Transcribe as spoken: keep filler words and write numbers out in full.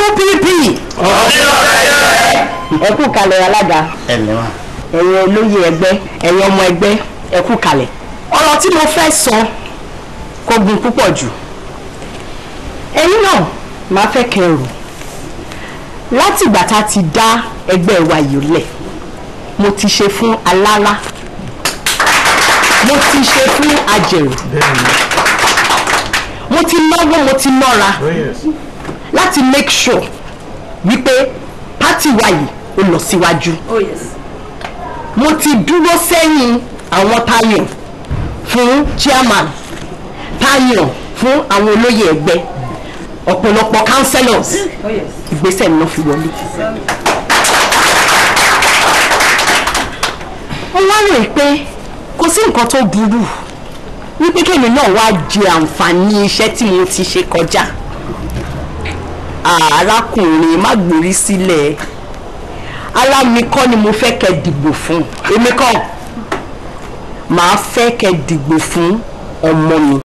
U P P. ẹ kú kalẹ̀ alága. ẹ lẹ́wà. ẹ̀yin olóyè ẹgbẹ́ ẹ̀yin ọmọ ẹgbẹ́ ẹ kú kalẹ̀. ọ̀rọ̀ tí mo fẹ́ sọ kò gùn púpọ̀ jù. ẹ̀yin náà máa fẹ́ kẹrù láti ìgbà tá a ti dá ẹgbẹ́ wa yìí lẹ̀ mo ti ṣe fún alára mo ti ṣe fún ajẹ̀rù mo ti náwó mo ti nọ́ra láti make sure wípé pátì wa yìí ó lọ síwájú. mo ti dúró sẹ́yìn àwọn táyàn fún chairman táyàn fún àwọn olóyè ẹgbẹ́ ọ̀pọ̀lọpọ̀ councillors ìgbésẹ̀ ni wọ́n fi wọlé. wọ́n wá rò pé kò sí nǹkan tó burú wípé kéèmí náà wá jẹ àǹfààní iṣẹ́ tí mo ti ṣe kọjá. arákùnrin má gbórí sílẹ̀ ara mi kọ́ ni mo fẹ́ kẹ́ dìbò fún èmi kọ́ màá fẹ́ kẹ́ dìbò fún ọmọ mi